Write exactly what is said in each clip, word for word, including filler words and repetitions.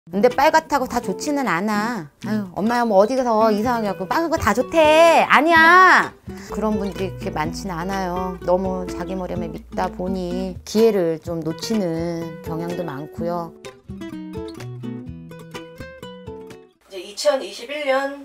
근데 빨갛다고 다 좋지는 않아. 아유, 엄마야 뭐 어디서 이상하게 하고 빨간 거 다 좋대. 아니야. 그런 분들이 그렇게 많지는 않아요. 너무 자기 머리에 믿다 보니 기회를 좀 놓치는 경향도 많고요. 이제 이천이십일 년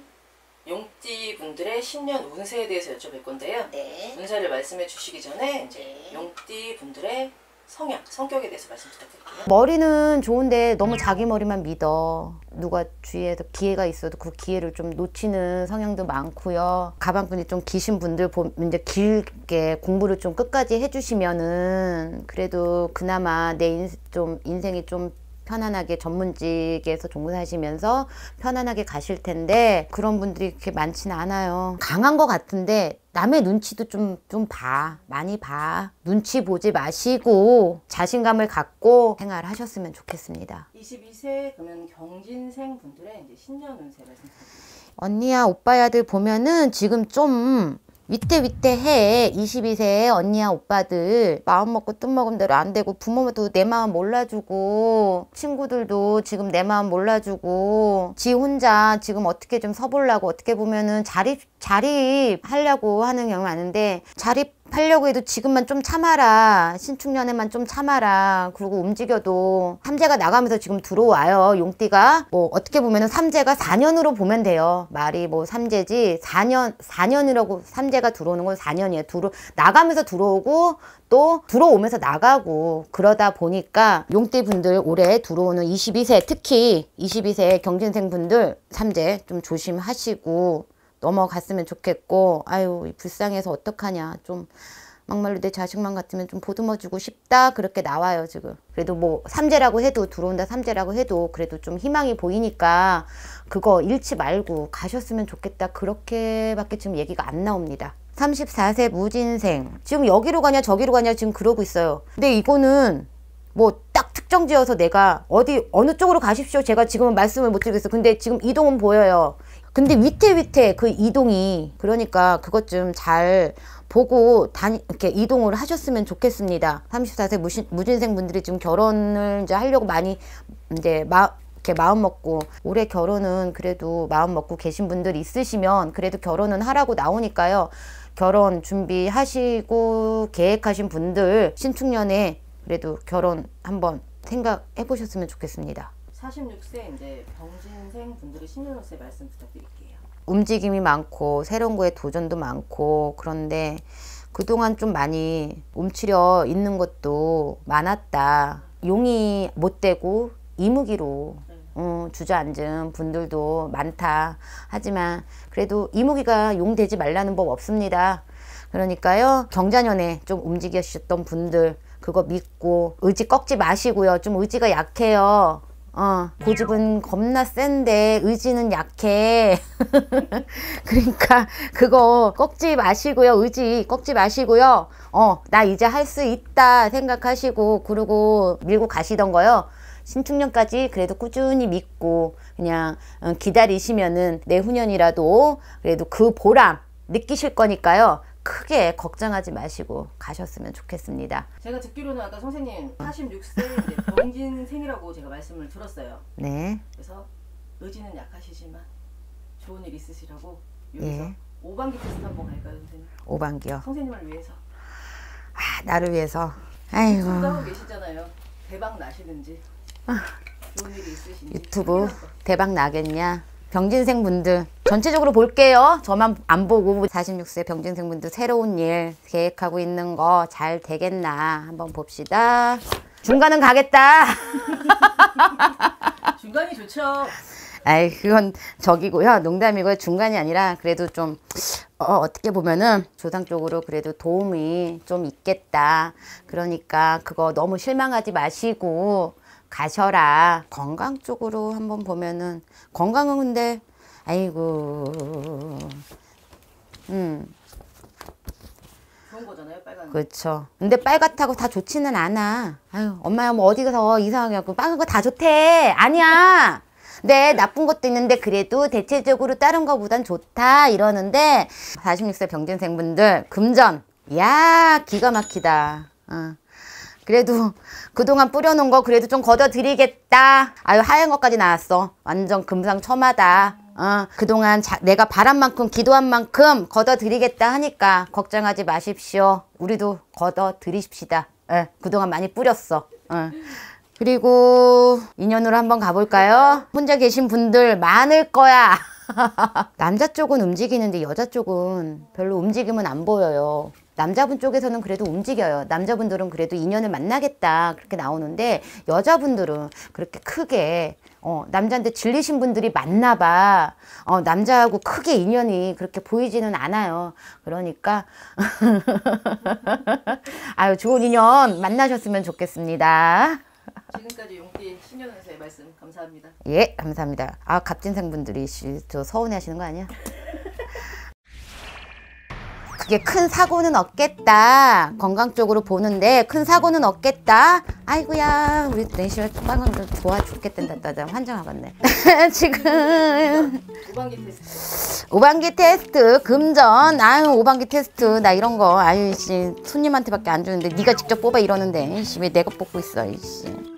용띠 분들의 신년 운세에 대해서 여쭤볼 건데요. 네. 운세를 말씀해 주시기 전에 이제 네. 용띠 분들의 성향, 성격에 대해서 말씀 부탁드릴게요. 머리는 좋은데 너무 자기 머리만 믿어. 누가 주위에서 기회가 있어도 그 기회를 좀 놓치는 성향도 많고요. 가방끈이 좀 기신 분들 보면 이제 길게 공부를 좀 끝까지 해주시면은 그래도 그나마 내 인, 좀 인생이 좀 편안하게 전문직에서 종사하시면서 편안하게 가실 텐데 그런 분들이 그렇게 많지는 않아요. 강한 것 같은데 남의 눈치도 좀, 좀 봐. 많이 봐. 눈치 보지 마시고 자신감을 갖고 생활하셨으면 좋겠습니다. 이십이 세 그러면 경진생 분들의 이제 신년 운세 말씀 부탁드립니다. 언니야 오빠야들 보면은 지금 좀 위태위태해. 이십이 세 언니야 오빠들 마음 먹고 뜻 먹은 대로 안 되고 부모도 내 마음 몰라주고 친구들도 지금 내 마음 몰라주고 지 혼자 지금 어떻게 좀 서보려고 어떻게 보면은 자립 자립하려고 하는 경우 많은데 자립하려고 해도 지금만 좀 참아라. 신축년에만 좀 참아라. 그리고 움직여도 삼재가 나가면서 지금 들어와요. 용띠가 뭐 어떻게 보면은 삼재가 사 년으로 보면 돼요. 말이 뭐 삼재지 사 년 사 년이라고 삼재가 들어오는 건 사 년이에요. 들어 나가면서 들어오고 또 들어오면서 나가고 그러다 보니까 용띠 분들 올해 들어오는 이십이 세 특히 이십이 세 경진생 분들 삼재 좀 조심하시고 넘어갔으면 좋겠고 아유 불쌍해서 어떡하냐 좀 막말로 내 자식만 같으면 좀 보듬어주고 싶다 그렇게 나와요 지금. 그래도 뭐 삼재라고 해도 들어온다 삼재라고 해도 그래도 좀 희망이 보이니까 그거 잃지 말고 가셨으면 좋겠다 그렇게밖에 지금 얘기가 안 나옵니다. 삼십사 세 무진생 지금 여기로 가냐 저기로 가냐 지금 그러고 있어요. 근데 이거는 뭐 딱 특정 지어서 내가 어디 어느 쪽으로 가십시오 제가 지금은 말씀을 못 드리겠어요. 근데 지금 이동은 보여요. 근데 위태위태 그 이동이 그러니까 그것 좀 잘 보고 다니 이렇게 이동을 하셨으면 좋겠습니다. 삼십사 세 무신, 무진생 분들이 지금 결혼을 이제 하려고 많이 이제 마 이렇게 마음 먹고 올해 결혼은 그래도 마음 먹고 계신 분들 있으시면 그래도 결혼은 하라고 나오니까요. 결혼 준비하시고 계획하신 분들 신축년에 그래도 결혼 한번 생각해 보셨으면 좋겠습니다. 사십육 세 이제 경진생 분들의 신년 운세 말씀 부탁드릴게요. 움직임이 많고 새로운 거에 도전도 많고 그런데 그동안 좀 많이 움츠려 있는 것도 많았다. 용이 못 되고 이무기로 네. 어, 주저앉은 분들도 많다. 하지만 그래도 이무기가 용 되지 말라는 법 없습니다. 그러니까요 경자년에 좀 움직이셨던 분들 그거 믿고 의지 꺾지 마시고요. 좀 의지가 약해요. 어, 고집은 겁나 센데 의지는 약해. 그러니까 그거 꺾지 마시고요. 의지 꺾지 마시고요. 어, 나 이제 할 수 있다 생각하시고 그러고 밀고 가시던 거요. 신축년까지 그래도 꾸준히 믿고 그냥 기다리시면은 내후년이라도 그래도 그 보람 느끼실 거니까요. 크게 걱정하지 마시고 가셨으면 좋겠습니다. 제가 듣기로는 아까 선생님 사십육 세 이제 경진생이라고 제가 말씀을 들었어요. 네. 그래서 의지는 약하시지만 좋은 일 있으시라고 여기서 예. 오반기 테스트 한번 갈까요, 선생님? 오반기요. 선생님을 위해서. 아, 나를 위해서. 아이고. 준비하고 계시잖아요. 대박 나시는지. 좋은 일이 있으신지. 유튜브 대박 나겠냐? 병진생 분들 전체적으로 볼게요. 저만 안 보고 사십육 세 병진생 분들 새로운 일 계획하고 있는 거 잘 되겠나 한번 봅시다. 중간은 가겠다. 중간이 좋죠. 아이 그건 저기고요. 농담이고요. 중간이 아니라 그래도 좀 어, 어떻게 보면은 조상 쪽으로 그래도 도움이 좀 있겠다. 그러니까 그거 너무 실망하지 마시고 가셔라. 건강 쪽으로 한번 보면은 건강은 근데 아이고 음 좋은 거잖아요, 빨간. 그렇죠. 근데 빨갛다고 다 좋지는 않아. 아유 엄마야 뭐 어디 가서 이상하게 하고 빨간 거 다 좋대. 아니야. 네 나쁜 것도 있는데 그래도 대체적으로 다른 거보단 좋다 이러는데 사십육 세 병진생 분들 금전 야 기가 막히다. 어. 그래도 그동안 뿌려놓은 거 그래도 좀 걷어드리겠다. 아유, 하얀 것까지 나왔어. 완전 금상첨화다. 어, 그동안 자, 내가 바란 만큼 기도한 만큼 걷어드리겠다 하니까 걱정하지 마십시오. 우리도 걷어드리십시다. 예, 그동안 많이 뿌렸어. 예. 그리고 인연으로 한번 가볼까요? 혼자 계신 분들 많을 거야. 남자 쪽은 움직이는데 여자 쪽은 별로 움직임은 안 보여요. 남자분 쪽에서는 그래도 움직여요. 남자분들은 그래도 인연을 만나겠다 그렇게 나오는데 여자분들은 그렇게 크게 어, 남자한테 질리신 분들이 많나 봐. 어, 남자하고 크게 인연이 그렇게 보이지는 않아요. 그러니까 아유, 좋은 인연 만나셨으면 좋겠습니다. 지금까지 용띠 신년운세 말씀 감사합니다. 예, 감사합니다. 아, 갑진생 분들이 저 서운해 하시는 거 아니야? 그게 큰 사고는 없겠다. 건강 쪽으로 보는데 큰 사고는 없겠다. 아이고야, 우리 내시가 빵을 좋아 죽겠단다. 나 환장하겠네. 지금 오반기 테스트. 오반기 테스트 금전. 아유, 오반기 테스트 나 이런 거 아유 씨 손님한테밖에 안 주는데 네가 직접 뽑아 이러는데 씨 왜 내가 뽑고 있어 이씨.